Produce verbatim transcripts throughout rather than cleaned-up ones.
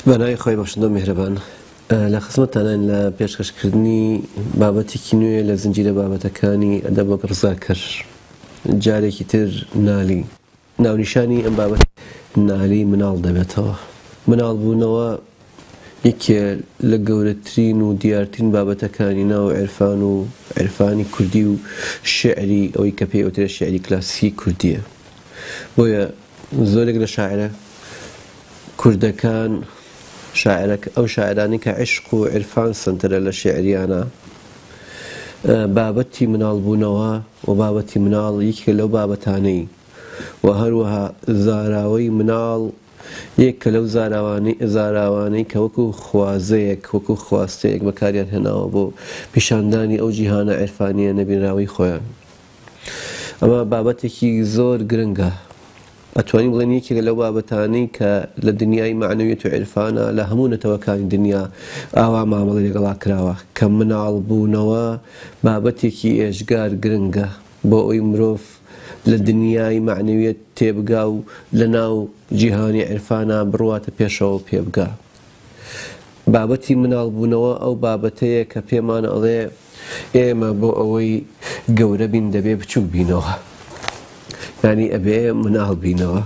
بەنای خۆی بەخشندە و میهرەبان لە خزمەتتانە لە پێشکەشکردنی بابەتێکی نوێ لە زنجیرە بابەتەکانی ئەدەب ڕزاکەر جارێکی تر نالی ناونیشانی ئەم بابەت نالی مناڵ دەبێتەوە. مناڵ بوونەوە یەکێ لە گەورەترین و دیارترین بابەتەکانی ناو عێرفان و عێرفانی کوردی و شێعری ئەوەی کە پێی ئەوترێت شێعری کلاسی کوردیە. بۆیە زۆرێک لە شاعرە کوردەکان شاعرەکە ئەو شاعرانی کە عشق و عێرفان سنترە لە شێعریانە بابەتی مناڵ بوونەوە و بابەتی مناڵ یەکێک لەو بابەتانەی و هەروەها زاراوەی مناڵ یەکە لەو زاراوانەی کە وەکو خوازەیەک وەکو خواستەیەک بەکاریان هێناوە بۆ پیشاندانی ئەو جیهانە عێرفانیە نەبینراوەی خۆیان. ئەمە بابەتێکی زۆر گرنگە، ئەتوانین بڵێن یەکێک لەو بابەتانەی کە لە دنیای معنەویەت و عێرفانە لە هەموو نەتەوەکانی دنیا ئاوا مامەڵەی لەگەڵا کراوە کە مناڵ بوونەوە بابەتێکی ئێژگار گرنگە بۆ ئەوی مرۆڤ لە دنیای معنەویەت تێبگا و لە ناو جیهانی عێرفانە بڕواتە پێشەوە پێبگا. بابەتی مناڵ بوونەوە ئەو بابەتەیە کە پێمان ئەڵێ ئێمە بۆ ئەوەی گەورە بین دەبێ بچووک بینەوە، یعنی ئەبێ مناڵ بینەوە.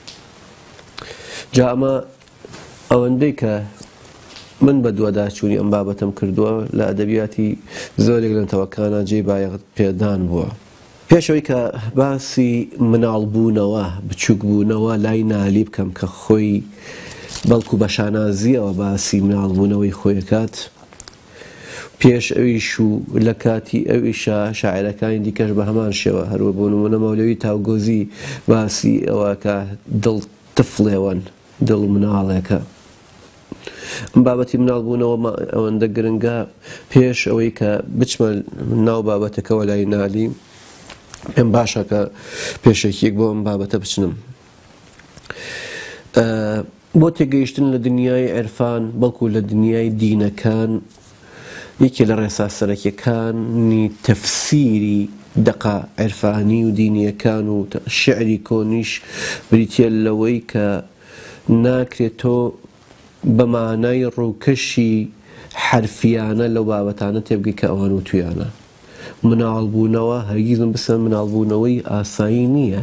جا ئەمە ئەوەندەی کە من بە دووەداچوونی ئەم بابەتم کردووە لە ئەدەبیاتی زۆرێک لە نەتەوەکانە جێی بایەخ پێدان بووە. پێشەوەی کە باسی مناڵ بوونەوە بچووک بوونەوە لای نالی بکەم کە خۆی بەڵکو بە شانازیەوە باسی مناڵ بوونەوەی خۆیەکات، پێش ئەویش و لە کاتی ئەویشە شاعیرەکانی دیکەش بە هەمان شێوە هەروە بۆ نمونە مەولەوی تاوگۆزی باسی ئەوەکە دڵ تفڵێوەن دڵ مناڵێکە. ئەم بابەتی مناڵ بوونەوە ئەوەندە گرنگە پێش ئەوەی کە بچمە ناو بابەتەکەەوە لای نالی پێم باشە کە پێشێکیەک بۆ ئەم بابەتە بچنم. بۆ تێگەیشتن لە دنیای عێرفان بەڵکو لە دنیای دینەکان یەکێ لە ڕێسا سەرەکیەکانی تەفسیری دەقا عێرفانی و دینیەکان و شعری کۆنیش بریتە لەوەی کە ناکرێت تۆ بە مانای ڕووکەشی حرفیانە لەو بابەتانە تێبگەی کە ئەوان و تویانە. مناڵ بوونەوە هەرگیزم بسەن مناڵ بوونەوەی ئاسایی نییە.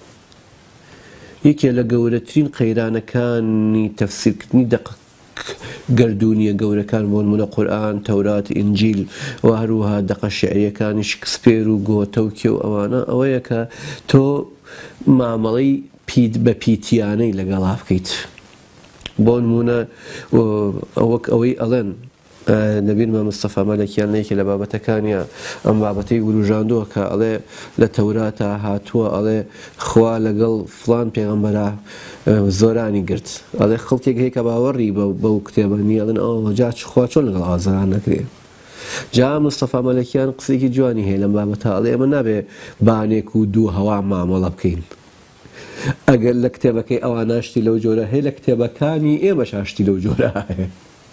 یەکێ لە گەورەترین قەیرانەکانی تەفسیرکردنی دەق گەردوونیە گەورەکان بۆ نمونە قورئان، تەورات، ئینجیل و هەروەها دەقە شێعریەکانی شکسپێر و گۆتە و کێ و ئەوانە ئەوەیە کە تۆ مامەڵەی پیت بە پیتیانەی لەگەڵا بکەیت. بۆ نمونە وەک ئەوەی ئەڵێن نەبیرمە مستەفا مەلەکیان یەکێ لە بابەتەکانیە ئەم بابەتەی وروژاندووە کە ئەڵێ لە تەوراتە هاتووە ئەڵێ خوا لەگەڵ فڵان پێغەمبەرە زۆرانی گرت، ئەڵێ خەڵکێک هەیە کە باوەڕی بەو کتێبە نیە ئەڵێن ئەوە جا خوا چۆن لەگەڵ ئازاران نەکرێ. جا مستەفا مەلەکیان قسێکی جوانی هەیە لەم بابەتە ئەڵێ ئێمە نابێ بانێک و دوو هەوا مامەڵە بکەین. ئەگەر لە کتێبەکەی ئەوان ناشتی لەو جۆرە هەیە لە کتێبەکانی ئێمە شاشتی لەو جۆرە هەیە.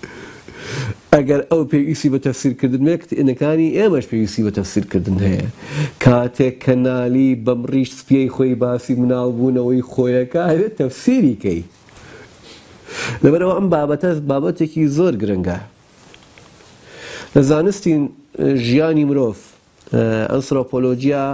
ئەگەر ئەو پێویستی بە تەفسیرکردن مێکتئنەکانی ئێمەش پێویستی بە تەفسیرکردن هەیە. کاتێک کە نالی بەم ڕیش سپیەی خۆی باسی مناڵ بوونەوەی خۆیەکە هەوێت تەفسیری کەی. لەبەرەوە ئەم بابەتە بابەتێکی زۆر گرنگە. لە زانستی ژیانی مرۆڤ ئەنسرۆپۆلۆجیا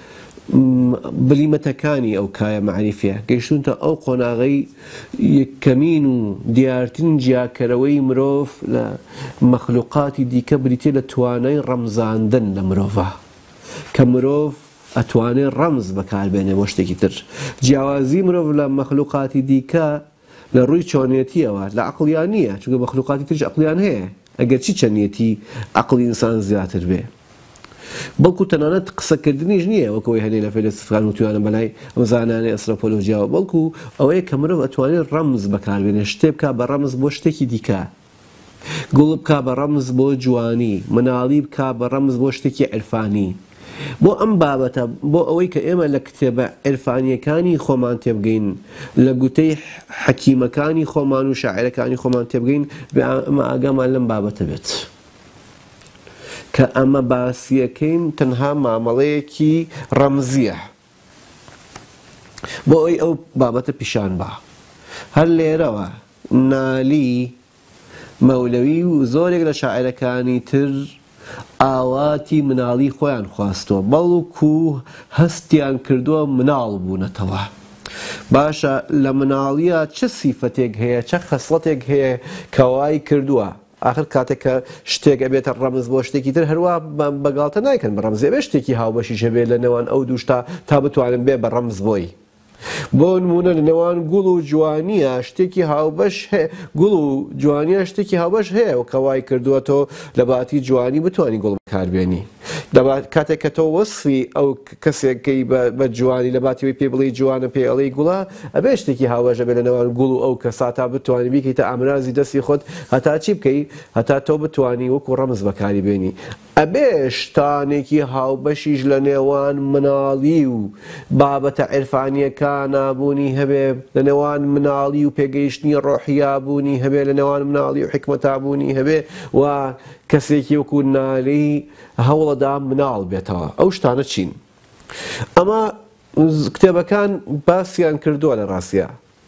بلیمەتەکانی ئەو کایە معریفیە گەیشتونتە ئەو قۆناغەی یەکەمین و دیارترین جیاکەرەوەی مرۆڤ لە مەخلوقاتی دیکە بریتێ لە توانای ڕەمزاندن لە مرۆڤە کە مرۆڤ ئەتوانێت ڕەمز بەکاربێنێ بۆ شتێکی تر. جیاوازی مرۆڤ لە مەخلوقاتی دیکە لە ڕووی چۆنیەتیەوە لە عەقڵیان نییە، چونکە مەخلوقاتی ترش عەقڵیان هەیە ئەگەر چی چەندیەتی عەقڵی ئینسان زیاتر بێ. بەڵکو تەنانەت قسەکردنیش نییە وەکەوەی هەنێ لە فەیلسوفان وتوانە بەلای ئەم زانانەی ئەنسرۆپۆلۆژیاوە، بەڵکو ئەوەیە کە مرۆڤ ئەتوانێت ڕەمز بەکاربێنێ، شتێ بکا بە ڕەمز بۆ شتێکی دیکە، گوڵ بکا بە ڕەمز بۆ جوانی، مناڵی بکا بە ڕەمز بۆ شتێکی عێرفانی. بۆ ئەم بابەتە بۆ ئەوەی کە ئێمە لە کتێبە عێرفانیەکانی خۆمان تێبگەین، لە گوتەی حەکیمەکانی خۆمان و شاعیرەکانی خۆمان تێبگەین، ئەمە ئاگامان لەم بابەتە بێت کە ئەمە باسیەکەین تەنها مامەڵەیەکی ڕەمزیە بۆ ئەوی ئەو بابەتە پیشان بە. هەر لێرەوە نالی مەولەوی و زۆرێک لە شاعیرەکانی تر ئاواتی مناڵی خۆیان خواستەوە بەڵکو هەستیان کردووە مناڵ بوونەتەوە. باشە لە مناڵیە چه سیفەتێک هەیە چه خەسڵەتێک هەیە کەوای کردووە؟ آخر کاتێک کە شتێک ئەبێتە ڕەمز بۆ شتێکی تر هەروە بەگاڵتە نایکەن بە ڕەمزێ بێ شتێکی هاوبەشیش هەبێت لە نێوان ئەو دووشتا تا بتوانن بێ بە ڕەمز بۆی. بۆ نمونە لە نێوان گوڵ و جوانیە شتێکی هاوبەش هەیە، گوڵ و جوانیە شتێکی هاوبەش هەیە و کەوای کردووەتەوە لە باتی جوانی بتوانی گوڵ بەکاربێنی. کاتێک کە تۆ وەسفی ئەو کەسێکی بە جوانی لە باتیەوەی پێ بڵێ جوانە پێ ئەڵەی گوڵە ئەبێ شتێکی هاوبەشە بێت لە نێوان گوڵ و ئەو کەسا تا بتوانی بیکەیتە ئامرازی دەستی خۆت هەتا چی بکەی هەتا تۆ بتوانی وەکو ڕەمز بەکاری بێنی. ئەبێ شتانێکی هاوبەشیش لە نێوان مناڵی و بابەتە عێرفانیەکانە بوونی هەبێ، لە نێوان مناڵی و پێگەیشتنی ڕۆحیا بوونی هەبێ، لە نێوان مناڵی و حکمەتا بوونی هەبێ و کەسێکی وەکو نالی هەوڵەدا مناڵ بێتەوە. ئەو شتانە چین؟ ئەمە کتێبەکان باسییان کردووە لە ڕاستیە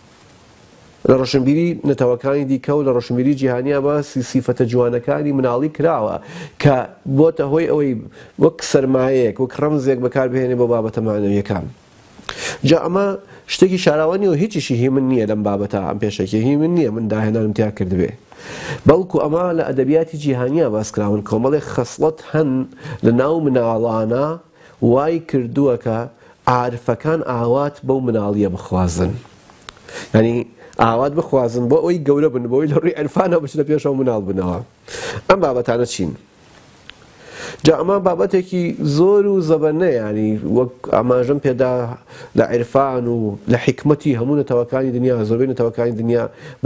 لە ڕۆشنبیری نەتەوەکانی دیکە و لە ڕۆشنبیری جیهانیا باسی سیفەتە جوانەکانی مناڵی کراوە کە بۆتە هۆی ئەوەی وەک سەرمایەک وەک ڕەمزێک بەکاربهێنێ بۆ بابەتە معنەویەکان. جا ئەمە شتێکی شاراوانی و هیچیشی هی من نییە لەم بابەتە ئەم پێشەکی هی من نییە من داهێنانم تیا کردبێ، بەڵکو ئەمە لە ئەدەبیاتی جیهانیا باسکراون کۆمەڵێک خەسڵەت هەن لە ناو مناڵانە وای کردووە کە عارفەکان ئاوات بەو مناڵیە بخوازن، ینی ئاوات بخوازن بۆ ئەوی گەورە بن بۆی لە ڕووی عەرفانە بچنە پێشەوە مناڵ بنەوە. ئەم بابەتانە چین؟ جا ئەمە بابەتێکی زۆر و زەبەنەیە، ینی وەک ئاماژەم پێدا لە عێرفان و لە حکمەتی هەموو نەتەوەکانی دنیا زۆربەی نەتەوەکانی دنیا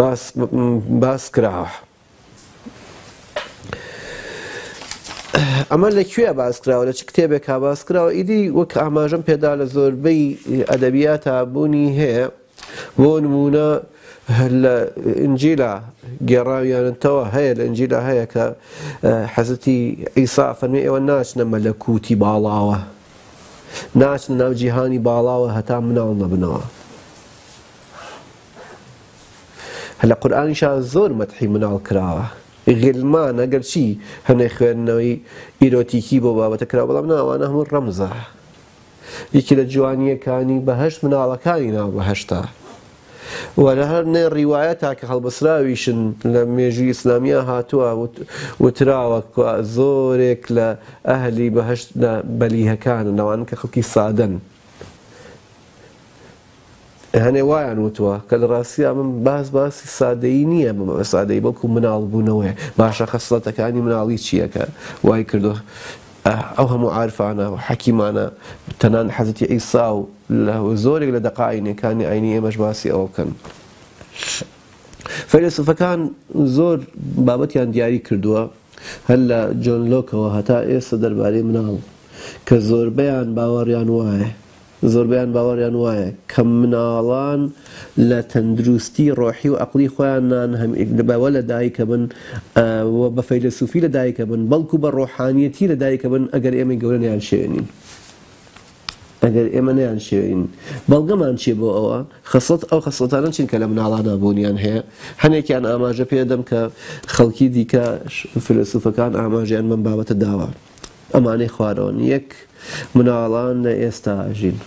باس کراوە. ئەمە لەکوێ باسکراوە لە چ کتێبێکا باسکراوە؟ ئیدی وەک ئاماژەم پێدا لە زۆربەی ئەدەبیاتە بوونی هەیە. بۆ نمونە لە ئینجیلا گێڕاویانتەوە هەیە، لە ئینجیلا هەیە کە حەزەتی عیسا فەرمێ ئێوە ناچنە مەلەکوتی باڵاوە، ناچنە ناو جیهانی باڵاوە هەتا مناڵ نەبنەوە. لە قورئانیشا زۆر مەدحی مناڵ کراوە، غیلمان ئەگەر چی هەنێ خوێندنەوەی ئیرۆتیکی بۆ بابەتە کراوە، بەڵام ناوانە هەموو ڕەمزە. یەکی لە جوانیەکانی بەهەشت مناڵەکانی ناو بەهەشتە و لە هەر نێ ڕیوایەتا کە هەڵبەسراویشن لە مێژووی ئیسلامیە هاتووە وتراوە زۆرێک لە ئەهلی بەهەشت لە بەلیهەکانن، ئەوان کە خەڵکی سادەن. هەنێ وایان وتووە کە لە ڕاستیە من باس باسی سادەیی نییە، بە سادەیی بەڵکو مناڵ بوونەوەیە. باشە خەسڵەتەکانی مناڵی چییە کە وای کردووە ئەو هەموو عارفانە و حەکیمانە تەنان حەزەتی عیسا و زۆرێک لە دەقائینەکانی ئاینی ئێمەش باسی ئەوە بکەن. فەیلسوفەکان زۆر بابەتیان دیاری کردووە هەر لە جۆن لۆکەوە هەتا ئێستا دەربارەی مناڵ کە زۆربەیان باوەڕیان وایە زۆربیان باوەڕیان وایە کە مناڵان لە تەندروستی ڕۆحی و عەقڵی خۆیانان بەوە لە دایکە بن بە فەیلسوفی لە دایکە بن، بەڵکو بە ڕۆحانیەتی لە دایکە بن ئەگەر ئێمە گەورە نیان شێوێنین. ئەگەر ئێمە نیان شێوین بەڵگەمان چیە بۆ ئەوە؟ خەسڵەت ئەو خەسڵەتانە چین کە لە مناڵانە بوونیان هەیە. هەنێکیان ئاماژە پێدەم کە خەڵکی دیکە فیلسوفەکان ئاماژیان من بابەتە داوە ئەمانەی خوارەوەن. یەک مناڵان لە ئێستا ئاژین،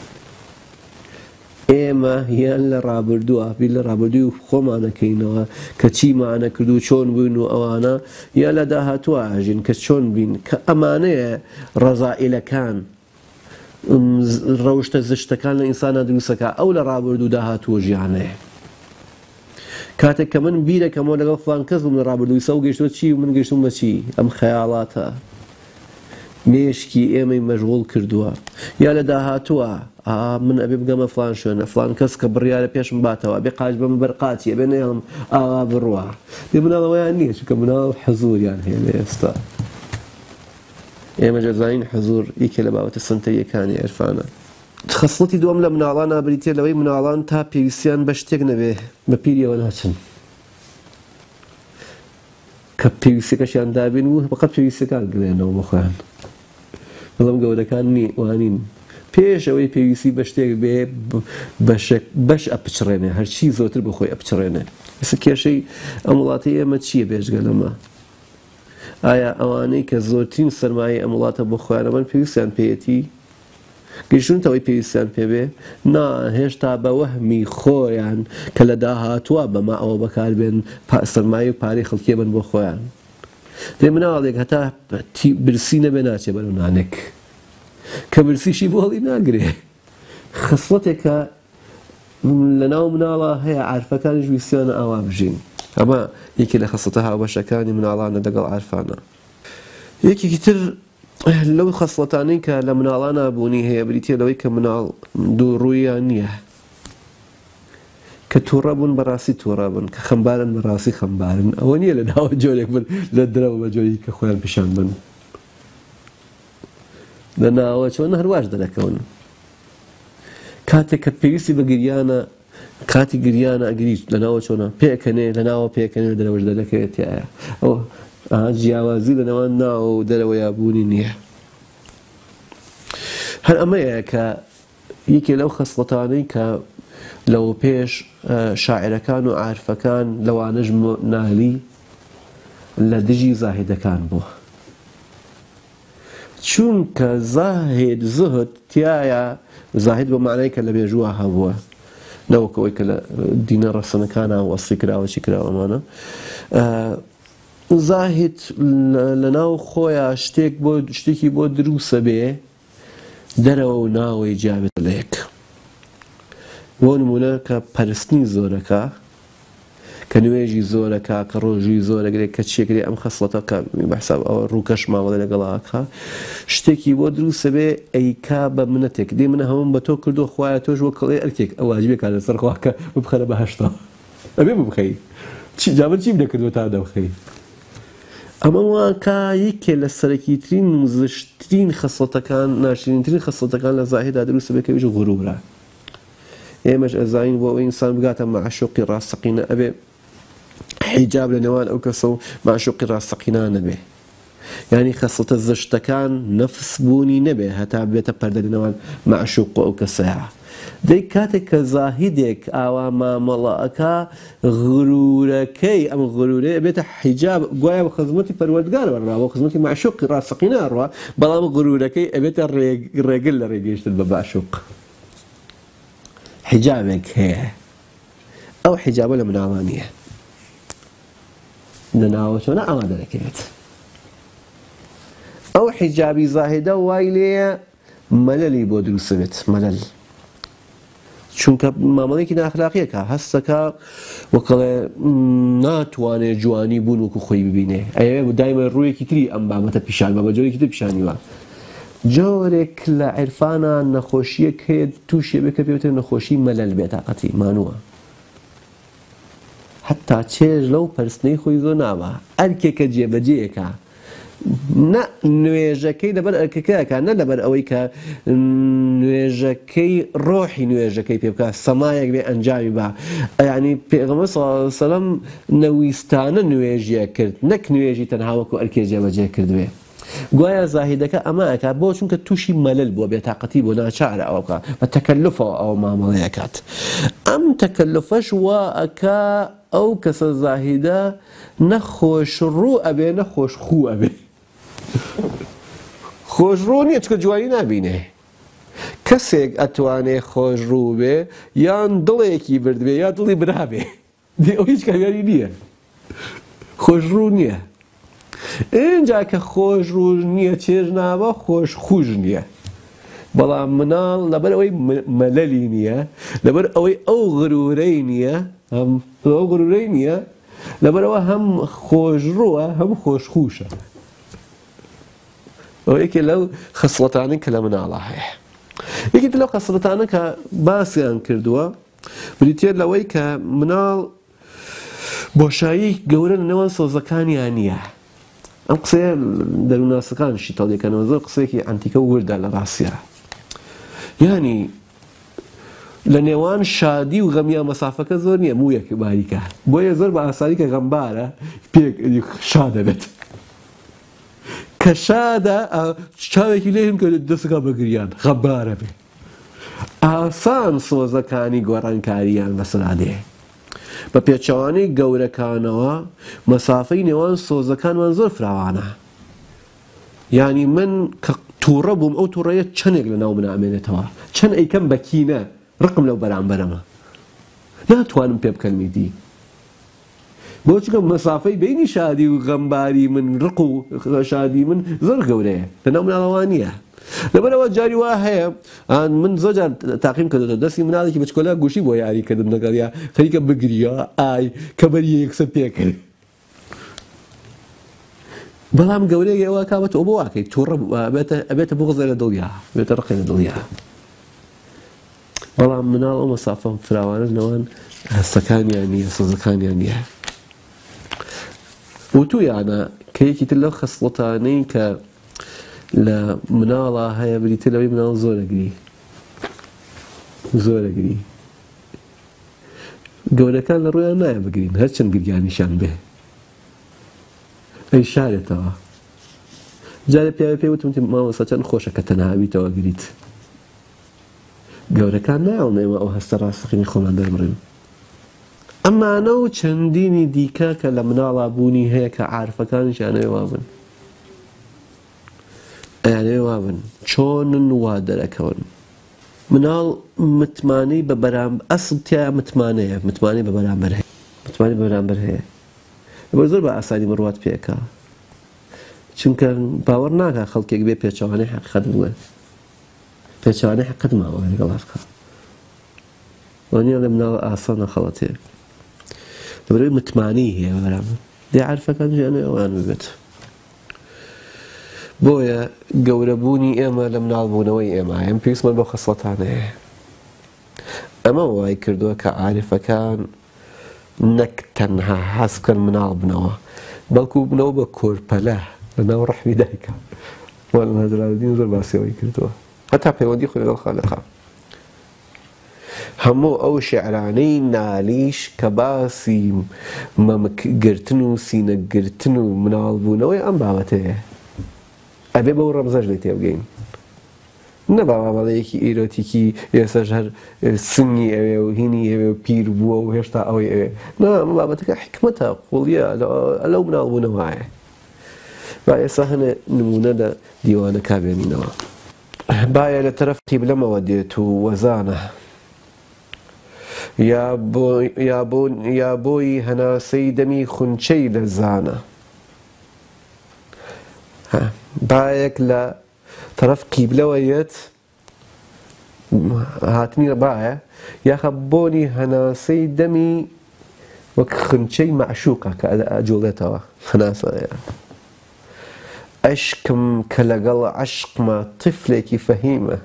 ئێمە یان لە ڕابردووە بیر لە ڕابردووی خۆمانەکەینەوە کە چیمانە کردو چۆن بووین و ئەوانە، یا لە داهاتووە ئاژین کە چۆن بین کە ئەمانەیە ڕەزائیلەکان ڕەوشتە زشتەکان لە ئینسانە دروستەکە. ئەو لە ڕابردوو داهاتووە ژیانەیە. کاتێک کە من بیرەکەمەوە لەگەڵ فڵان کەس بووم لە ڕابردووی سەو گەیشتوە چی و من گەیشتم بە چی؟ ئەم خەیاڵاتە مێشکی ئێمەی مەشغوڵ کردووە. یا لە داهاتووە من ئەبێ بگەمە فڵان شوێنە فڵان کەس کە بڕیارە پێشم باتەوە بێ قاچ بەم بەرقاچی ئەبێ نێڵم ئاوا بڕوە بێ مناڵەوەیان نییە چونکە مناڵ حەزوریان هەیە لە ئێستا. ئێمە جەزاین حەزور یەکێ لە بابەتە سنتەییەکانی عێرفانە. خەسڵەتی دووەم لە مناڵانە بریتێ لەوەی مناڵان تا پێویستیان بە شتێک نەبێ بە پیریەوە ناچن کە پێویستەکەشیان دابین و بەقەت پێویستەکان گرێنەوە بخۆیان. بەڵام گەورەکان وانین پێش ئەوەی پێویستی بە شتێک بێ بەش ئەپچڕێنێ، هەرچی زۆرتر بخۆی ئەپچڕێنێ. ئێستا کێشەی ئەم وڵاتی ئێمە چییە بێژگە لەمە؟ ئایا ئەوانەی کە زۆرترین سەرمایە ئەم وڵاتە بۆ خۆیانەوەن پێویستیان پێیەتی؟ گەیشتونەوەی پێویستیان پێبێ؟ نا، هێشتا بە وەهمی خۆیان کە لە داهاتووە بەما ئەوە بەکاربێن سەرمایە و پارەی خەڵکی بن بۆ خۆیان. دەی مناڵێک هەتا برسی نەبێ ناچێ بەرەو نانێک کە برسیشی بۆ هەڵی ناگرێ. خەسڵەتێکە لەناو مناڵە هەیە عارفەکانیش ویستیانە ئاوا بژین. ئەمە یەکی لە خەسڵەتە هاوبەشەکانی مناڵانە لەگەڵ عارفانە. یەکێکی تر لەو خەسڵەتانەی کە لە مناڵانە بوونی هەیە بریتە لەوەی کە مناڵ دوو ڕوویان نییە، کە تووڕە بوون بەڕاستی تووڕە بن، کە خەمبارن بەڕاستی خەمبارن. ئەوە نییە لە ناوە جۆرێک بن لە درەوە بە جۆری کە خۆیان پیشان بن. لە ناوە چۆن هەرواش دەرەکەون. کاتێک کە پێویستی بە گریانە، کاتی گریانە ئەگریت لە ناوە چۆنە پێکەنێ، لە ناوە پێکەنێ لە دەرەوەش دەرەکەوێتایە. ئەو جیاوازی لە نێوان ناوە و دەرەوە یابوونی نییە. هەر ئەمەیە کە یەکێ لەو خەسڵەتانەی کە لەوە پێش شاعیرەکان و عارفەکان لەوانەش نالی لە دژی زاهیدەکان بووە. چونکە زاهید زهد تایە، زاهید بە معنای کە لە بێژووە هەبووە، نەوەکەوەی کە لە دینە ڕەسەنەکانە وەسی کراوە چی کراوەمانە. زاهید لە ناو خۆیان شتێک بۆ شتێکی بۆ دروسە بێ دەرەوە و ناوەی جیابێت لە یەک. بۆ نمونە کە پەرستنی زۆرەکە، کە نوێژی زۆرەکە، کە ڕۆژی زۆرەگرێت، کە چێکرێ ئەم خەسڵەتە کە بەحساب ئەوە ڕووکەش ماوەڵە لەگەڵاکە شتێکی بۆ دروسە بێ ئەیکا بە منەتێک. دێ منە هەموم بە تۆ کردو خوایە تۆش وە کڵێ ئەرکێک ئەو واجبێکە لەسەر خواکە ببخەرە بەهەشتا ئەبێ ببخەی جابر چی بنەکردوە تا دەبخەی. ئەمە واکە یەکێ لە سەرەکیترین زشترین خەسڵەتەکان، ناشرینترین خەسڵەتەکان لە زاهیدا دروسە بێ کە ویژ غوروورە. ئێمەش ئەزانین بۆ ئەوەی ئینسان بگاتە معشوقی ڕاستەقینە ئەبێ حیجاب لە نێوان ئەو کەسە و معشوقی ڕاستەقینە نەبێ. یعنی خەسڵەتە زشتەکان نەفس بوونی نەبێ هەتا بێتە پەردە لە نێوان معشوق و ئەو کەسەیە. دەی کاتێک کە زاهیدێک ئاوا مامەڵەکە غرورەکەی ئەم غرورەیە بێتە حیجاب، گوایە بە خزمەتی پەروەردگار بەڕاوە، خزمەتی معشوقی ڕاستەقینە ڕوا، بەڵام غرورەکەی ئەبێتە ڕێگل لە ڕێگەیشتن بە معشوق. حیجابێک هەیە، ئەو حیجابە لە مناڵان نییە، لە ناوە چۆنە ئەوا دەرەکەوێت. ئەو حیجابی زاهیدە وای لێیە مەلەلی بۆ دروسە بێت، مەلەل. چونکە مامەڵێکی ناخلاقیەکە هەستەکە وەکەڵێ ناتوانێت جوانی بوون وەکو خۆی ببینێ، ئەوێ دایمە ڕوویەکی تری ئەم بابەتە پیشان بە بە جۆرێکی تر پیشانیوە. جۆرێک لە عیرفانە نەخۆشیەک هەیە تووشێ بێ کە پێوتر نەخۆشی مەلەل بێت، تاقەتی مانووە. حتا چێژ لەو پەرستنەی خۆی زۆر ناوە، ئەرکێکە جێبەجێیەکە، نە نوێژەکەی لەبەر ئەرکەکەیەکە، نە لەبەر ئەوەی کە نوێژەکەی ڕۆحی نوێژەکەی پێ بکات، سەمایەک بێ ئەنجامی بە. یعنی پێغەمبەر صلی الله علیه و سەلەم نەویستانە نوێژیە کرد، نەک نوێژی تەنها وەکو ئەرکێ جێبەجێ کردوێ. گوایە زاهیدەکە ئەمەکە بۆ چونکە تووشی مەلەل بووە، بێتاقەتی بۆ ناچارە ئەوە بکات بە تەکەلوفەوە ئەو مامەڵەیەکات. ئەم تەکەلوفەش وا ئەکا ئەو کەسە زاهیدە نەخۆش ڕوو ئەبێ نەخۆش خوو ئەبێ. خۆش ڕوو نییە چکە جوانی نابینێ. کەسێک ئەتوانێ خۆش ڕوو بێ یان دڵێکی بردبێ یا دڵی برابێ، دێ ئەو هیچ کامیانی نییە، خۆش ڕوو نییە. اینجا کە خۆش ڕوو نییە چێژ ناوە خۆش خوژ نییە. بەڵام مناڵ لەبەر ئەوەی مەلەلی نییە، لەبەر ئەوەی ئەو غرورەی نییە، ئەو غرورەی نییە، لەبەرەوە هەم خۆش ڕووە هەم خۆش خوشە. ئەو یەکێ لەو خەسڵەتانەی کە لە مناڵە هەیە. یەکێک لەو خەسڵەتانە کە باسییان کردووە بریتە لەوەی کە مناڵ بۆشایی گەورە لە نێوان سۆزەکانیان نییە. ئەم قسەیە دەرووناسەکانشی تەڵیەکەنەوە زۆر قسەیەکی ئەنتیکە وردە لە ڕاستیە. یعنی لە نێوان شادی و غەمیان مەسافەکە زۆر نییە، مویەک باریکە، بۆیە زۆر بە ئاسانی کە غەمبارە پێک شادە بێت. کە شادە چاوێکی لێم کە دەستەکە بەگریان غەمبارە بێ. ئاسان سۆزەکانی گۆڕانکاریان بەسەرادێ. بە پێچەوانەی گەورەکانەوە مەسافەی نێوان سۆزەکانمان زۆر فراوانە. یعنی من کە تووڕە بووم ئەو تووڕەیە چەندێک لە ناو منامێنێتەوە، چەند ئەیکەم بەکینە ڕقم لەو بەرامبەرەمە، ناتوانم پێ بکەم میدی. بۆ چکە مەسافەی بینی شادی و غەمباری من، ڕق و شادی من زۆر گەورەیە، لە ناو مناڵەوە نییە. لەبەرەوە جاری وا هەیە من زۆر جار تاقیم کردەوە دەستی مناڵێکی بچکۆلا گوشی بۆ یاریکردن لەگەڵ یا خەریکە بگریە ئای کە بەری یەکسەر پێکرد. بەڵام گەورەی ئێوە کابێت ئەو بۆ واکەیت تووڕە ئەبێتە بغزە لە دڵیا، بێتە ڕقی لە دڵیا. بەڵام مناڵ ئەو مەسافە فراوانە نەوان هەستەکانیان نییە، سۆزەکانیان نییە. وتویانە کە یەکی تر لەو خەسڵەتانەی کە لە مناڵە هەیە بریتە لەوەی مناڵ زۆرەگری زۆرەگری گەورەکان لە ڕۆیان نایە بگرین، هەرچەند گریانیشان بێ ئەی شارێتەوە. جارێ پیاوێ پێی وتم مامۆستا چەند خۆشە کە تەنها بیتەوە گریت. گەورەکان نایڵنێمە ئەو هەستە ڕاستەقینی خۆمان دەرمڕین. ئەمانە و چەندینی دیکە کە لە مناڵا بوونی هەیە کە عارفەکانیش یانەوێ وابن ئەیانەوێ وابن چۆنن وا دەرەکەون. مناڵ متمانەی بە بەرام ئەسڵ تیا متمانەیە، متمانەی بە بەرامبەر هەیە، متمانەی بە بەرامبەر هەیە. بۆ زۆر بە ئاسانی مڕوات پێکا، چونکە باوەڕ ناکا خەڵکێک بێ پێچەوانەی حەقیقەت بڵێ، پێچەوانەی حەقیقەت ماوە لەگەڵا بکە. وانیە لە مناڵە ئاسانە خەڵەتەیە، لەبەرەوەی متمانەی هەیە بەرامبەر دێ عارفەکان ژیانەوەی ئەوان ببێت. بۆیە گەورەبوونی ئێمە لە مناڵبوونەوەی ئێمە ئێمە پێویستمان بۆ خەسڵەتانەیە. ئەمە وای کردووە کە عارفەکان نەک تەنها حەز بکەن مناڵ بنەوە، بەڵکو بنەوە بە کۆرپەلە لە ناو ڕەحمی دایکە. وا لە نەجەلالدین زۆر باسیەوەی کردووە، هەتا پەیوەندی خۆی لەگەڵ خالقە. هەموو ئەو شێعرانەی نالیش کە باسی مەمکگرتن و سینەگرتن و مناڵبوونەوەی ئەم بابەتەیە، ئەبێ بەو ڕەمزەش لێ تێبگەین. نەبا مامەڵەیەکی ئیرۆتیکی ئێسەش هەر سنگی ئەوێ و هینی ئەوێ و پیر بووە و هێشتا ئەوەی ئەوێ. نا ئەم بابەتەکە حکمەتە، قوڵیە، لەو مناڵبوونەوەیە. با ئێستا هەنێ نمونە لە دیوانەکە بێنینەوە. باە لە تەرەف قیبلەمەوە دێت و وەزانە، یا بۆی هەناسەی دەمی خونچەی لە زانە. باەک لە تەرەف قیبلەوە یێت هاتنی باە، یاخە بۆنی هەناسەی دەمی وەک خونچەی مەعشوقە کە ئەجوڵێتەوە هەناسەیە. ئەشکم کە لەگەڵ عەشقمە تفلێکی فەهیمە،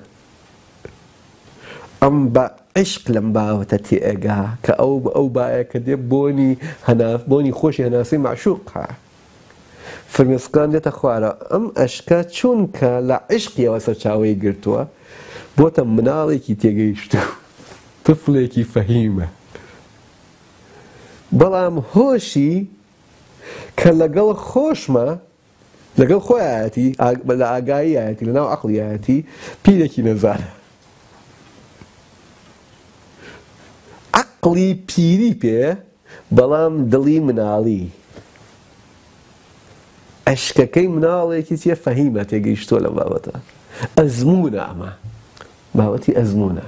ئەم بە عشق لەم باوەتە تێئەگا کە ئەو ئەو باە کە دێ بۆنی بۆنی خۆشی هەناسەی مەعشوقە. فرمێسکان دێتە خوارە ئەم ئەشکە چونکە لە عشقیەوە سەرچاوەی گرتووە بۆتە مناڵێکی تێگەیشتووە، تفلێکی فەهیمە. بەڵام هۆشی کە لەگەڵ خۆشمە، لەگەڵ خۆیەتی لە ئاگاییەتی لە ناو عەقڵیەتی پیرێکی نەزانە. عەقڵی پیری پێ، بەڵام دڵی مناڵی. ئەشکەکەی مناڵێکی چیە فەهیمە، تێگەیشتووە لە بابەتە. ئەزمونە، ئەمە بابەتی ئەزمونە.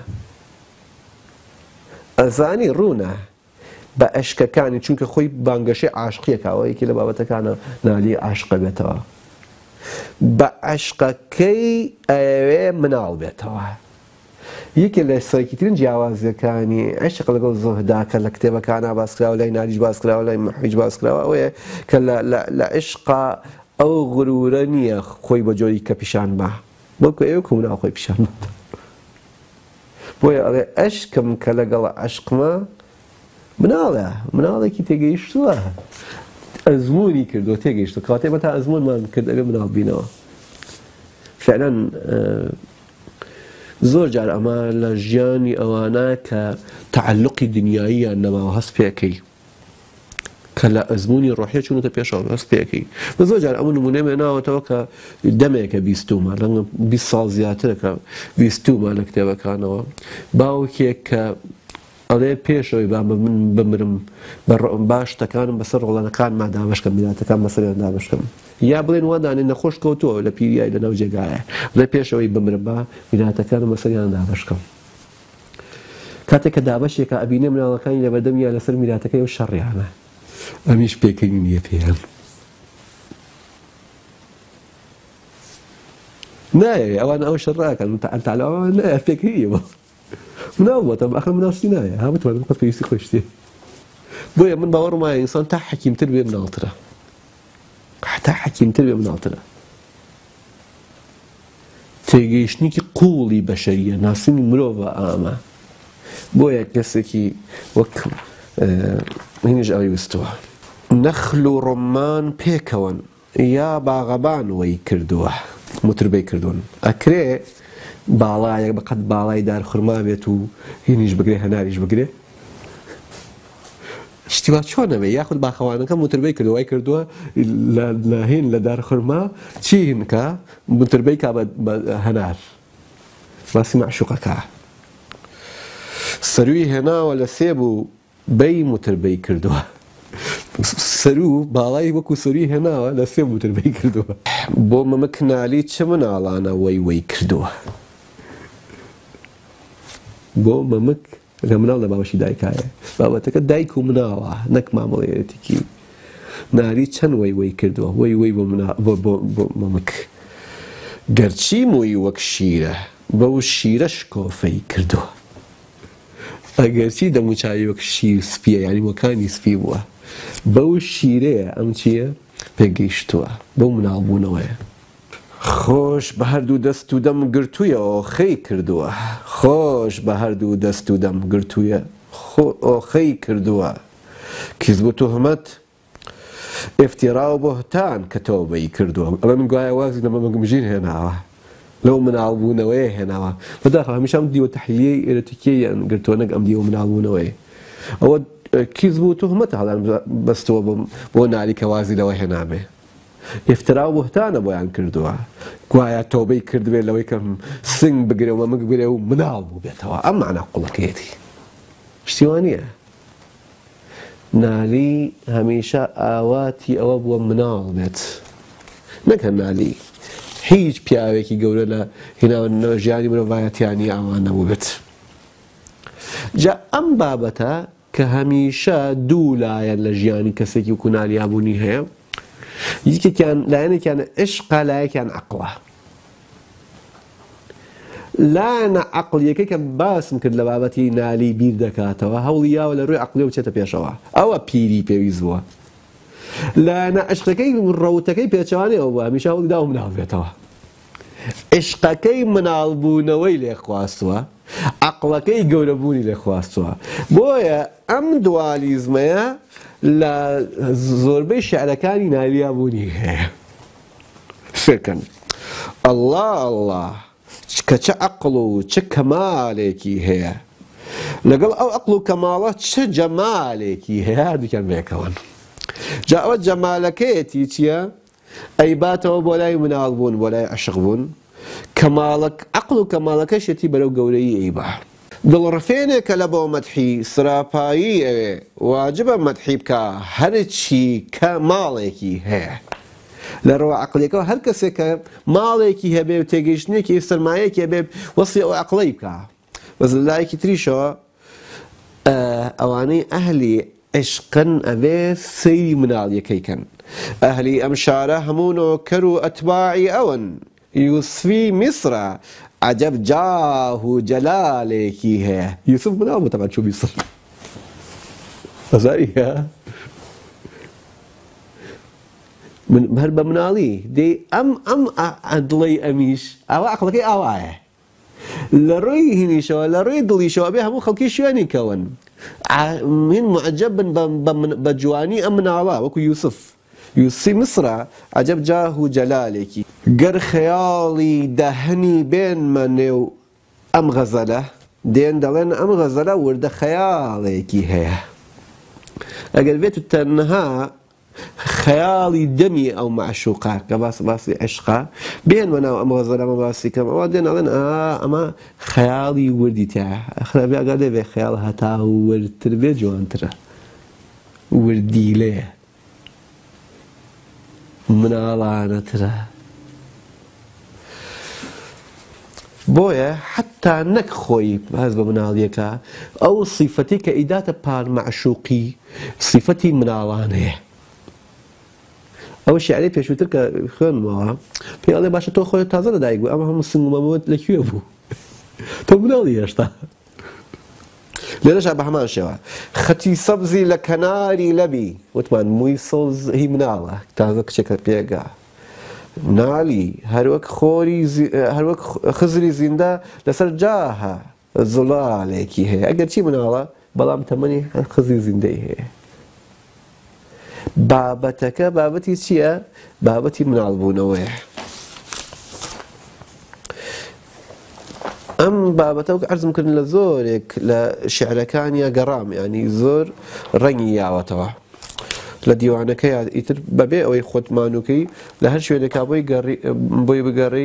ئەزانی ڕوونە بە ئەشکەکانی، چونکە خۆی بانگەشەی عاشقیەکەوەیەکی لە بابەتەکانە نالی عاشقە بێتەوە. بە عەشقەکەی ئەوێ مناڵ بێتەوە. یەکێ لە سەرەکیترین جیاوازیەکانی عشق لەگەڵ زۆهدا کە لە کتێبەکانە باسکراوە، لای ناریش باسکراوە، لای محویج باسکراوە، ئەوەیە کە لە عشقا ئەو غرورە نییە خۆی بە جۆری کە پیشان بە، بەڵکو ئێوە کە مناڵ خۆی پیشان بە. بۆیە ئەڵێ ئەشکم کە لەگەڵ عەشقمە مناڵە، مناڵێکی تێگەیشتووە، ئەزموونی کردووە، تێگەیشتووە. کاتێ بە تا ئەزمونمان کرد ئەبێ مناڵ بینەوە. فعلەن زۆر جار ئەمە لە ژیانی ئەوانە کە تەعەلقی دنیاییان نەماوە هەست پێەکەی، کە لە ئەزموونی ڕۆحیە چوونەتە پێشەوە هەست پێەکەی. بە زۆر جار ئەمە نمونەی مێناوەتەوە کە دەمێکە بیستومە، ڕەنگە بیست ساڵ زیاترە کە بیستومە لە کتێبەکانەوە. باوکێک کە ئەڵێ پێشەوەی با من بمرم باش تەکانم بەسەر ڕۆڵانەکانما دابشکەم میلاتەکان بەسەریان دابشکەم یا بڵێن وادانێ نەخۆش کەوتووە لە پیریای لەناو جێگایە بڵێ پێشەوەی بمرم با میلاتەکانم بەسەریان دابشکەم کاتێک کە دابەشێکە ئەبینێ مناڵەکانی لەبەردەمیە لەسەر میلاتەکەی و شەڕیانە ئەمیش پێکەنی نییە پێیان نایە ئەوان ئەو شەڕاکەن تەعالاوان نایە پێکەنیەوە مناڵ بۆتە ئەخە مناڵشتی نایە ها بتوانم قەت پێویستی خۆشتێ بۆیە من باوەڕم وایە ئینسان تا حەکیمتر بێ مناڵترە تا حەکیمتر بێ مناڵترە تێگەیشتنێکی قوڵی بەشەریە ناسینی مرۆڤە ئامە بۆیە کەسێکی وەک هینیش ئەوەی وستووە نەخل و ڕۆمان پێکەوەن یا باغەبان وەی کردووە متربەی کردوون ئەکرێ باڵایەک بەقەت باڵای دارخورما بێت و هینیش بگرێ هەناریش بگرێ شتیوا چۆنەوێ یاخود باخەوانەکە متربەی کردو وای کردووە لە هین لە دارخورما چی هینکە متربەی کا بە هەنار باسی معشوقەکە سەروی هێناوە لە سێب و بەی متربەی کردووە سەرو باڵای وەکو سەروی هێناوە لە سێ متربەی کردووە بۆ مەمک نالی چ مناڵانە وەی وەی کردووە بۆ مەمک لە مناڵ لە باوەشی دایکایە بابەتەکە دایک و مناڵە نەک مامەڵەیەتێکی ناری چەند وەی وەی کردووە وەی وەی بۆ مەمک گەرچی مووی وەک شیرە بەو شیرەش کۆفەی کردووە ئەگەرچی دەموچاوی وەک شیر سپیە یانی وەکانی سپی بووە بەو شیرەیە ئەم چییە پێگەیشتووە بەو مناڵبوونەوەیە خۆش بە هەردوو دەست و دەم گرتوویە ئۆخەی کردووە خۆش بە هەردوو دەست و دەم گرتوویە ئۆخەی کردووە کیزب و تۆهمەت ئفتیرا و بۆهتان کە تۆبەی کردووە ئەڵێ من گوایە وازی لە مەمەگمژین هێناوە لەو مناڵبوونەوەیە هێناوە بەداخەوە هەمیشە ئەم دیوە تەحلیلیەی ئێرەتیکیەیان گرتووە نەک ئەم دیوە مناڵبوونەوەی ئەوە کیزب و تۆهمەتە هەڵیان بەستەوە بۆ ناری کە وازی لەوە هێنابێ ئفترا و بۆهتانە بۆیان کردووە گوایە تۆبەی کردوێت لەوەی کە سنگ بگرێ و مەمک بگرێ و مناڵ بوو بێتەوە ئەم معنە قوڵەکەیەتی شتیوانیە نالی هەمیشە ئاواتی ئەوە بووە مناڵ بێت نەک نالی هیچ پیاوێکی گەورە لە هێناوە ژیانی مرۆڤایەتیانی ئاوان نەبوو بێت جا ئەم بابەتە کە هەمیشە دوو لایەن لە ژیانی کەسێکی وەکو نالیابوونی هەیە یەکێکیان لایەنێکیان عشقە لایەکیان عەقڵە لایەنە عەقڵیەکەی کە باسم کرد لە بابەتی نالی بیر دەکاتەوە هەوڵی یاوە لە ڕووی عەقڵیە بچێتە پێشەوە ئەوە پیری پێویست بووە لایەنە عشقەکەی ڕەوتەکەی پێچەوانەوە بووە هەمیشە هەوڵی دا و مناڵ بێتەوە عشقەکەی مناڵبوونەوەی لێ خواستووە عەقڵەکەی گەورەبوونی لێ خواستووە بۆیە ئەم دوالیزمەیە لە زۆربەی شێعرەکانی نالیابوونی هەیە فێرکەن ئەڵڵا ئەڵڵا کە چه عەقڵ و چه کەمالێکی هەیە لەگەڵ ئەو عەقڵ و کەماڵە چه جەمالێکی هەیە هەردووکیان بەیەکەون جا ئەوە جەمالەکەیەتی چییە ئەیباتەوە بۆ لای مناڵ بوون بۆ لای عەشق بوون عەقڵ و کەماڵەکەشێتی بەرەو گەورەی ئەیبا دڵڕفێنێکە لە بۆ مەدحی سراپایی ئەوێ واجبە مەدحی بکە هەرچی کە ماڵێکی هەیە لە ڕەوە عەقڵیەکەوە هەر کەسێک کە ماڵێکی هەبێ و تێگەیشتنێکی سەرمایەکی هەبێ وەسی ئەو عەقڵەی بکە بەس لە لایەکی تریشەوە ئەوانەی ئەهلی عشقن ئەبێ سەیری مناڵیەکەیکەن ئەهلی ئەم شارە هەموو نۆکەر و ئەتباعی ئەون یوسفی میسرە عجب جاه و جەلالێکی هەیە یوسف مناڵ بوو تەمان چوو میسر ئەزاری هە هەر بە مناڵی دەی ئەم ئەم دڵی ئەمیش ئەوە عەقڵەکەی ئاوایە لە ڕووی هینیشەوە لە ڕووی دڵیشەوە بێ هەموو خەڵکی شوێنی کەون من معجب بن بە جوانی ئەم مناڵە وەکو یوسف یوسفی میسرە عجب جاه و جەلالێکی گەر خەیاڵی دەهەنی بێنمە نێو ئەم غەزەلە دێن دەڵێن ئەم غەزەلە وردە خەیاڵێکی هەیە ئەگەر بێت و تەنها خەیاڵی دەمی ئەو معشوقا کە باس باسی عشقا بێنمە ناو ئەم غەزەلە ئەمە باسی کەم ئەوە دێن ئەڵێن ئەمە خەیاڵی وردی تایە خراپی ئەگەر دەبێ خەیاڵ هەتا وردتر بێ جوانترە وردیلەیە مناڵانەترە بۆیە حتا نەک خۆی هەز بە مناڵیەکە ئەو سیفەتی کە ئیداتە پار مەعشوقی سیفەتی مناڵانەیە ئەو شیعرەی پێشووتر کە خوێنمەوە پێی ئەڵێ باشە تۆ خۆت تازە لەدایک بوو ئەمە هەموو سنگمەمەوەت لەکوێ بوو تۆ مناڵی هێشتا لێرەشا بە هەمان شێوە خەتی سەبزی لە کەناری لەبی وتمان مووی سەوز هی مناڵە تازە کچێکە پێگا نالی هەروەک خۆری هەروەک خزری زیندە لەسەر جاها زڵالێکی هەیە ئەگەر چی مناڵە بەڵام تەمەنی خزری زیندەی هەیە بابەتەکە بابەتی چییە؟ بابەتی مناڵبوونەوەیە ئەم بابەتە وەک عەرزم کردن لە زۆرێک لە شیعرەکانیە گەڕام ینی زۆر ڕەنگی یاوەتەوە لە دیوانەکەی ئیتر بەبێ ئەوەی خۆت مانووکەی لە هەر شوێنێکا بۆی بگەڕی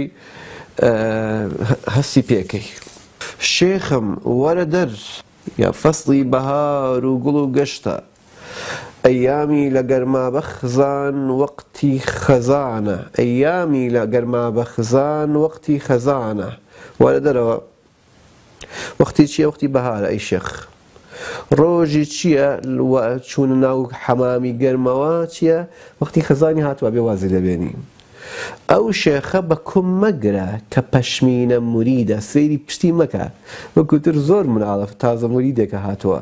هەستی پێکەی شێخم وەرە دەر یا فەسڵی بەهار و گوڵ و گەشتە ئەیامی لە گەرما بە خزان وەقتی خەزانە ئەیامی لە گەرما بە خزان وەقتی خەزانە وەرە دەرەوە وەقتی چییە وەقتی بەهارە ئەی شێخ ڕۆژی چییە چوون ناو حەمامی گەرمەوە چییە وەقتی خەزانی هاتووە بێ وازی دەبێنی ئەو شێخە بە کوم مەگرە کە پەشمینە موریدە سەیری پشتی مەکە وەکوتر زۆر مناڵە تازە موریدێکە هاتووە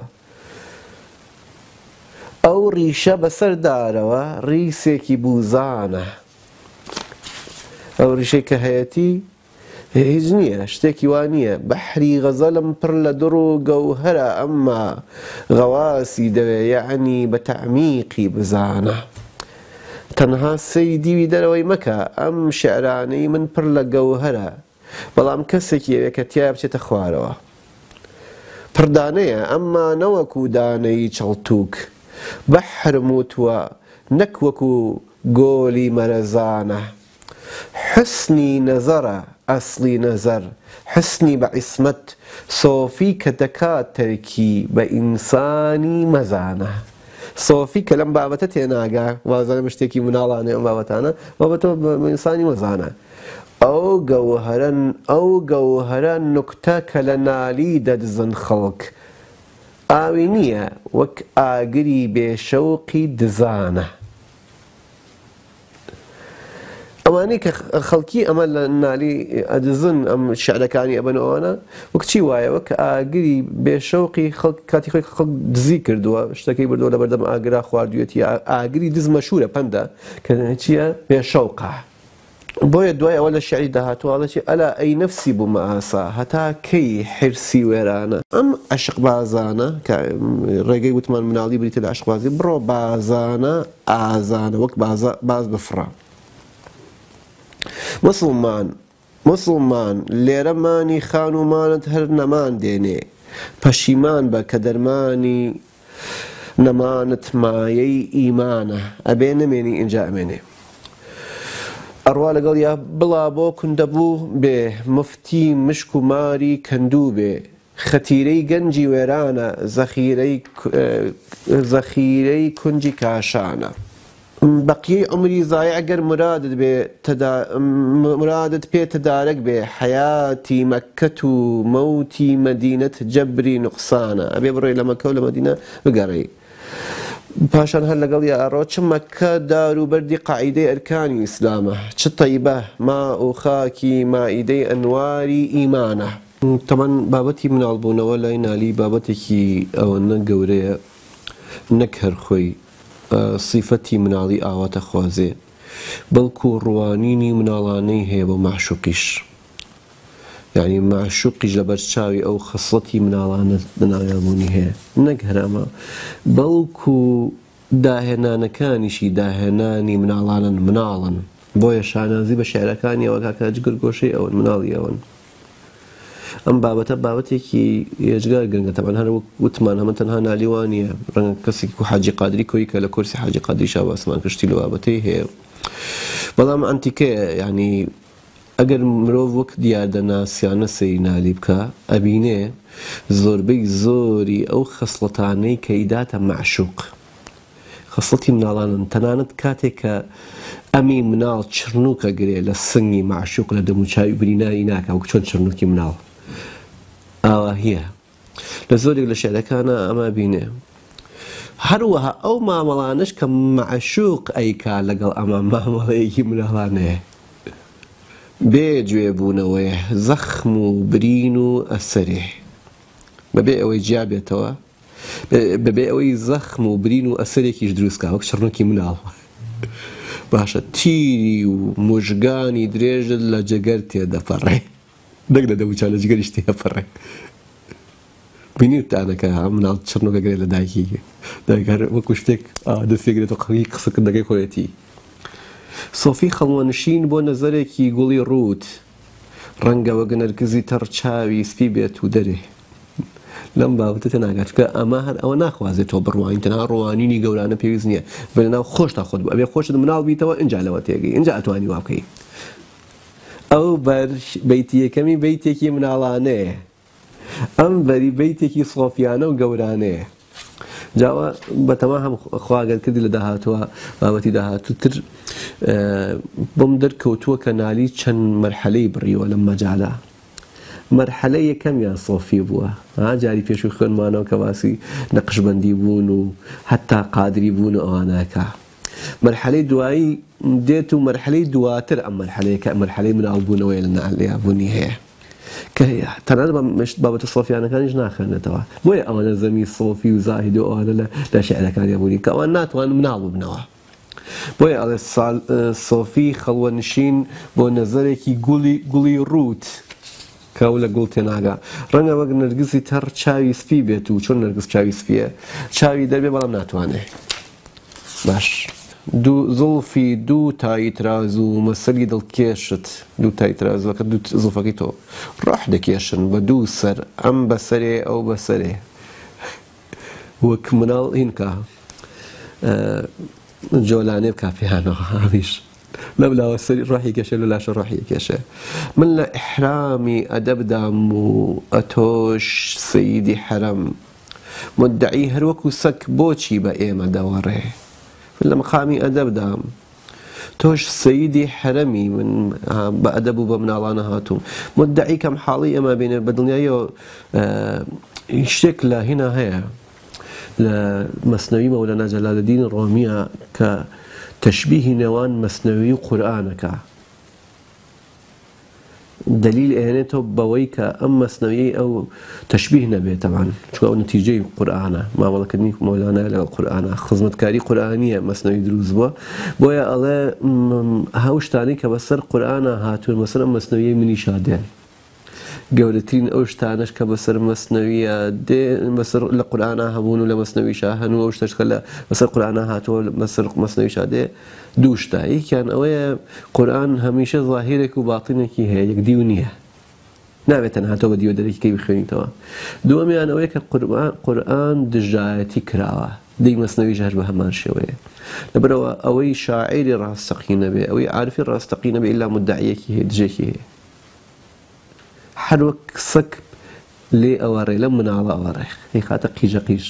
ئەو ڕیشە بەسەردارەوە ڕیسێکی بوزانە ئەو ڕیشەی کە هەیەتی هیچ نییە شتێکی وانییە بەحری غەزەلم پڕ لە دڕ و گەوهەرە ئەمما غەواسی دەوێ یعنی بە تەعمیقی بزانە تەنها سەیدی دەرەوەی مەکە ئەم شێعرانەی من پڕ لە گەوهەرە بەڵام کەسێکی ئەوێ کە تیا بچێتە خوارەوە پڕدانەیە ئەمما نەوەکو دانەی چەڵتوک بەحرم وتووە نەک وەکو گۆلی مەرەزانە حسنی نەزەرە ئەسلی نەزەر حسنی بە عیسمەت سۆفی کە دەکات تەرکی بە ئینسانی مەزانە سۆفی کە لەم بابەتە تێناگا وازانە شتێکی مناڵانێ ئەم بابەتانە بابەتەوە بە ئینسانی مەزانە ئەو گەوهەرەن ئەو گەوهەرە نوکتە کە لە نالی دەدزن خەڵک ئاوی نییە وەک ئاگری بێشەوقی دزانە ئەوانەی کە خەڵکی ئەمە لە نالی ئەدزن ئەم شیعرەکانی ئەبنەوەنە وەک چی وایە وەک ئاگری بێشەوقی کاتی خۆی خەڵک دزی کردووە شتەکەی بردووە لە بەردەم ئاگرا خواردوێتی ئاگری دز مەشهورە پەندە کە چییە بێشەوقە بۆیە دوای ئەوە لە شیعری داهاتووەڵەتی ئەلا ئەی نەفسی بوومە ئاسا هەتا کەی حرسی وێرانە ئەم عەشق بازانە کە ڕێگەی وتمان مناڵی بریتە لە عەشق بازی بڕۆ بازانە ئازانە وەک باز بفڕە مسلمان مسلمان لێرەمانی خانومانت هەر نەمان دێنێ پەشیمان بە کە دەرمانی نەمانت مایەی ئیمانە ئەبێ نەمێنی ئینجا ئەمێنێ ئەڕوا لەگەڵ یا بڵا بۆ کوندەبوو بێ مفتی مشک و ماری کەندوو بێ خەتیرەی گەنجی وێرانە زەخیرەی کونجی کاشانە بەقیەی عمری زایع گەر مرادت بێ مرادت پێ تدارک بێ حەیاتی مەککەت و مەوتی مەدینەت جەبری نوقسانە ئەبێ بڕێ لە مەکە و لە مەدینە بگەڕێی پاشان هەر لەگەڵ یاڕۆ چ مەککە دار و بەردی قاعیدەی ئەرکانی ئیسلامە چ تەیبە ما و خاکی مائیدەی ئەنواری ئیمانە تەمان بابەتی مناڵبوونەوە لای نالی بابەتێکی ئەوەنە گەورەیە نەک هەر خۆی سیفەتی مناڵی ئاواتە خوازێ بەڵکو ڕوانینی مناڵانەی هەیە بۆ معشوقیش یعنی معشوقیش لە بەرچاوی ئەو خەسڵەتی مناڵانە بناویانبوونی هەیە نەک هەرامە بەڵکو داهێنانەکانیشی داهێنانی مناڵانن مناڵن بۆیە شانازی بە شێعرەکانی ئەوە کاکە جگرگۆشەی ئەوەن مناڵی ئەوەن ئەم بابەتە بابەتێکی هێژگار گرنگە تەمان هەر وتمان هەمە تەنها نالیوانیە ڕەنگە کەسێکی و حاجی قادری کۆی کە لە کورسی حاجی قادری شاباسمان کشتی لە بابەتەی هەیە بەڵام ئەنتیکەیە یعنی ئەگەر مرۆڤ وەک دیاردەناسیانە سەیری نالی بکە ئەبینێ زۆربەی زۆری ئەو خەسڵەتانەی کە ئیداتە معشوق خەسڵەتی مناڵانن تەنانەت کاتێک کە ئەمی مناڵ چرنووکە گرێ لە سنگی معشوق لە دەموچاوی برینایی ناکە وەک چۆن چرنووکی مناڵ ئاوا هیە لە زۆرێک لە شێعرەکانە ئەمە بینێ هەروەها ئەو مامەڵانش کە معشوق ئەیکا لەگەڵ ئەمە مامەڵەیەکی مناڵانەیە بێ گوێبوونەوەیە زەخم و برین و ئەسەرێ بەبێ ئەوەی جیا بێتەوە بەبێ ئەوەی زەخم و برین و ئەسەرێکیش دروستکە وەک چڕنۆکی مناڵ باشە تیری و موژگانی درێژت لە جەگەر تێدەپەڕێ نەک لە دەموچا لە جگەریش تێپەڕێ بینیتانەکە مناڵ چڕنۆکە گرێت لە دایکی دایکار وەکو شتێک دەستێگرێتەوە قڕی قسەکردنەکەی خۆیەتی سۆفی خەڵوەنشین بۆ نەزەرێکی گوڵی ڕووت ڕەنگە وەک نەرگزی تەڕ چاوی سپی بێت و دەرێ لەم بابەتە تێناگات کە ئەمە هەر ئەوە ناخوازێتەوە بڕوانی تەنها ڕوانینی گەورانە پێویست نییە بەناو خۆشتا خۆت بوو ئەبێ خۆشت مناڵ بیتەوە ئینجا لەوە تێگەی ئینجا ئەتوانی وا بکەی ئەو بەر بەیتی یەکەمی بەیتێکی مناڵانەیە ئەم بەری بەیتێکی سۆفیانە و گەورانەیە جاوە بەتەما هەم خواگەر کردی لە داهاتوە بابەتی داهاتووتر بۆم دەرکەوتووە کە نالی چەند مەرحەلەی بڕیوە لەم مەجاالە مەرحەلە یەکەمیان سۆفی بووە جاری پێشوو خوێنمانەوە کە باسی نەقشبەندی بوون و هەتا قادری بوون و ئەوانەکە مەرحەلەی دوایی دێت و مەرحەلەی دواتر ئەم مەرحەلەیە کە مەرحەلەی مناڵبوونەوەی لە ناڵێبوونی هەیە کە تەنانەت بابەتە سۆفیانەکانیش ناخوێنێتەوە بۆیە ئەوانە زەمی سۆفی و زاهید و ئەوانە لە شێعرەکانی بوونی کە ئەوان ناتوان مناڵ ببنەوە بۆیە ئەڵێ سۆفی خەڵوەنشین بۆ نەزەرێکی گوڵی ڕووت کەو لە گوڵ تێناگا ڕەنگە وەک نەرگزی تەڕ چاوی سپی بێت و چۆن نەرگز چاوی سپیە چاوی دەربێ بەڵام ناتوانێت باش دوو زڵفی دوو تایتراز و مەسەلی دڵکێشت دوو تایترازەکە دوو زڵفەکەی تۆ ڕاح دەکێشن بە دوو سەر ئەم بەسەرێ ئەو بەسەرێ وەک مناڵ هینکە جۆلانێ بکا پێیانەوە هاویش لەم لاوە سەری ڕاحی کێشە لە لاشە ڕاحی کێشە من لە ئیحرامی ئەدەبدام و ئەتۆش سەییدی حەرەم مدعی هەر وەکو سەگ بۆچی بە ئێمە دەوەڕێ لە مقامی ئەدەبدام تۆش سەییدی حەرەمی من بە ئەدەب و بە مناڵانە هاتووم مدعی کەم حاڵی ئەمە بینێت بە دڵنیاییەوە شتێک لە هینا هەیە لە مەسنەوی مەولەنا جەلالەدین ڕۆمیە کە تەشبیهی نێوان مەسنەوی و قورئانەکە دلیل ئێنێتەوە بەوەی کە ئەم مەسنەوی ئەو تەشبیه نەبێت تەمان چونکە ئەو نەتیجەی قورئانە مامەڵەکردنی مەولانای لەگەڵ قورئانە خزمەتکاری قورئانیە مەسنەوی دروست بووە بۆیە ئەڵێ هەو شتانەی کە بەسەر قورئانە هاتوون بەسەر ئەم مەسنەویەی منیشا دێن گەورەترین ئەو شتانەش کە بەسەر مەسنەویە بەسەر لە قورئانە هەبوون و لە مەسنەویشا هەن و ئەو شتەش کە لە بەسەر قورئانە هاتووە بەسەر مەسنەویشا دێ دوو شتە یەکیان ئەوەیە قورئان هەمیشە ظاهیرێک و باتینێکی هەیە یەک دی و نییە نابێت تەنها تۆ بە دیوە دەرێکی بخوێنیتەوە دووەمیان ئەوەیە کە قورئان دژایەتی کراوە دەی مەسنەویش هەر بە هەمان شێوەیە لەبەرەوە ئەوەی شاعیری ڕاستەقینە بێ ئەوەی عارفی ڕاستەقینە بێ ئیلا مدعیەکی هەیە دژێکی هەیە هەر وەک سەگ لێ ئەوەڕێ لەم مناڵە ئەوەڕێ هەی خاتە قیژە قیژ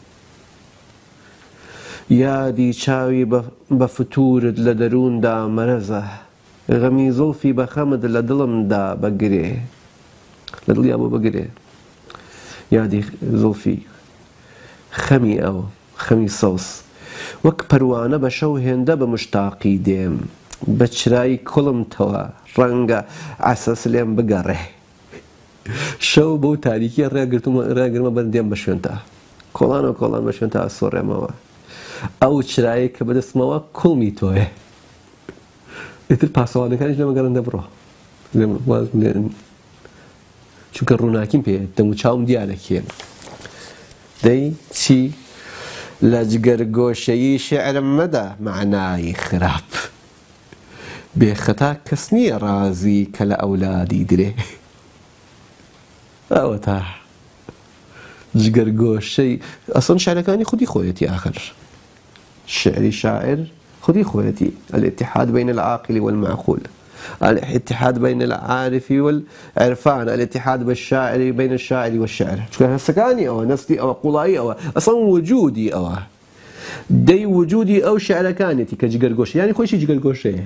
یادی چاوی بە فتورت لە دەرووندا مەرەزە غەمی زڵفی بە خەمت لە دڵمدا بەگرێ لە دڵیا بۆ بەگرێ یادی زڵفی خەمی ئەو خەمی سەوس وەک پەروانە بە شەو هێندە بە مشتاقی دێم بە چرای کوڵمتەوە ڕەنگە عەسەس لێم بگەڕێ شەو بەو تاریکیە ڕێگرمە بەردێم بە شوێنتا کۆڵان و کۆڵان بە شوێنتا ئەسۆڕێمەوە ئەو چرایە کە بەدەستمەوە کوڵمی تۆیە ئیتر پاسەوانەکانیش لەمە گەڕەندە بڕۆ چونکە ڕووناکیم پێ دەم و چاوم دیارەکێن دەی چی لە جگەرگۆشەیی شێعرم مەدە معنای خراپ بێخەتا کەس نییە ڕازی کە لە ئەولادی درێ ئەوە تا جگەرگۆشەی ئەسڵ شعرەکانی خودی خۆیەتی آخر شعری شاعر خودی خۆیەتی الاتحاد بين العاقل والمعقول الاتحاد بين العارف والعرفان الاتحاد بالشاعر بين الشاعر والشعر شكون هسكاني أو نسلي أو قولائي أو أصلا وجودي أو دي وجودي أو شعر كانتي كجگرگوش يعني خوشي جگرگوشه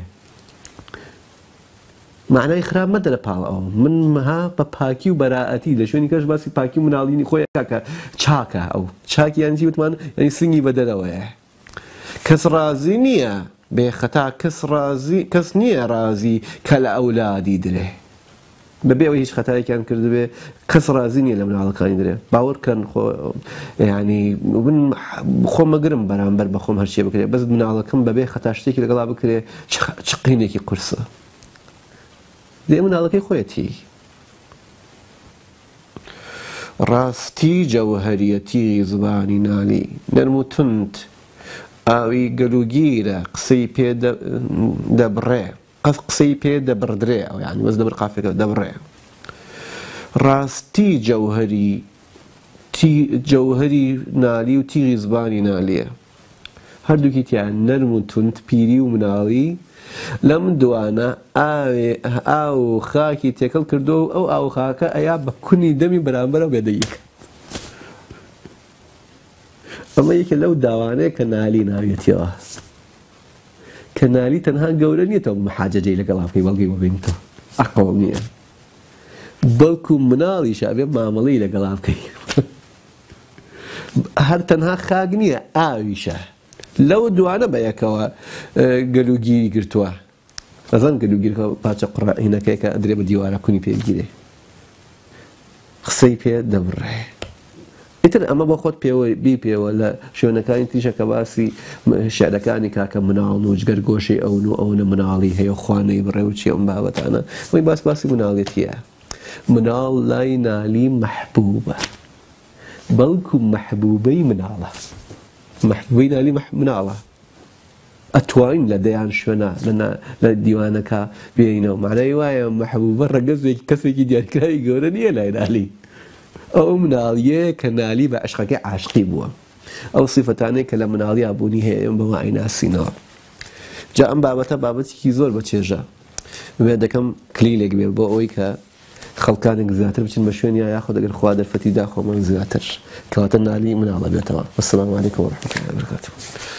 معناه خراب مدل پال أو من مها بپاکی و براءتی لشونی کاش باسی پاکی منالینی خوی کاکا چاکا أو چاکی يعني وتمان يعني سنگی بدلوه کس رازی نیه به خطا کس رازی کس نیه رازی کل اولادی دره ببي هیچ خطایی کن کرده به کس رازی نیه لمن علاقانی دره باور کن خو يعني من خو مگرم برام بر بخوم هر چی بکره بس من علاقم ببي خطاشتی که لقلا بکره چقینه کی قرصه دی من علاقی خویتی راستی جوهریتی زبانی نالی نرموتند ئاوی گەلوگیرە قسەی پێ دەبڕێ قسەی پێ دەبڕدرێ ئەو یعنی وەز دەبر قافێکە دەبڕێ ڕاستی جەوهەری جەوهەری نالی و تیغی زبانی نالیە هەردووکی تیان نەرم و تونت پیری و مناڵی لەم دوانە ئاو خاکی تێکەڵ کردو ئەو ئاو خاکە ئەیا بە کونی دەمی بەرامبەرە بێدەیک ئەمە یەکێ لەو داوانەیە کە نالی ناوێتیەوە کە نالی تەنها گەورە نییەتەوە محاجەجەی لەگەڵا بکەی بەڵگەی ببینیتەوە ئەقڵ نییە بەڵکو مناڵیش ئەبێ مامەڵەی لەگەڵا بکەی هەر تەنها خاک نییە ئاویشە لەو دوانە بە یەکەوە گەلوگیری گرتووە ئەزان گەلوگیرکە پاچە قوڕائینەکەی کە ئەدرێ بە دیوارە کونی پێگیرێ قسەی پێ دەبڕێ ئیتر ئەمە بە خۆت بی پێوە لە شوێنەکانی تریشە کە باسی شعرەکانی کاکە مناڵ و جگەرگۆشەی ئەون و ئەوە مناڵی هەیە خوانەی بڕێ و چی ئەم بابەتانە وەی باس باسی مناڵێتیە مناڵ لای نالی مەحبوبە بەڵکو مەحبوبەی مناڵە مەحبوبەی نالی مناڵە ئەتوانین لە دەیان شوێنە لە دیوانەکە بێینەوە معنای وایە مەحبوبە ڕەگەزێکی کەسێکی دیارکراوی گەورە نییە لای نالی ئەو مناڵیە کە نالی بە عشقەکەی عاشقی بووە ئەو سیفەتانەی کە لە مناڵی ئابوونی هەیە ئێمە بەوە ئایناسینەوە جا ئەم بابەتە بابەتێکی زۆر بەچێژە وێ دەکەم کلیلێک بێ بۆ ئەوەی کە خەڵکانێک زیاتر بچین بە شوێنی یاخۆ دەگەر خوا دەرفەتی داخۆمان زیاتر کەواتە نالی مناڵە بێتەوە وەسەلام عەلەیکوم وەڕەحمەتوڵڵاهی وبەرەکاتوه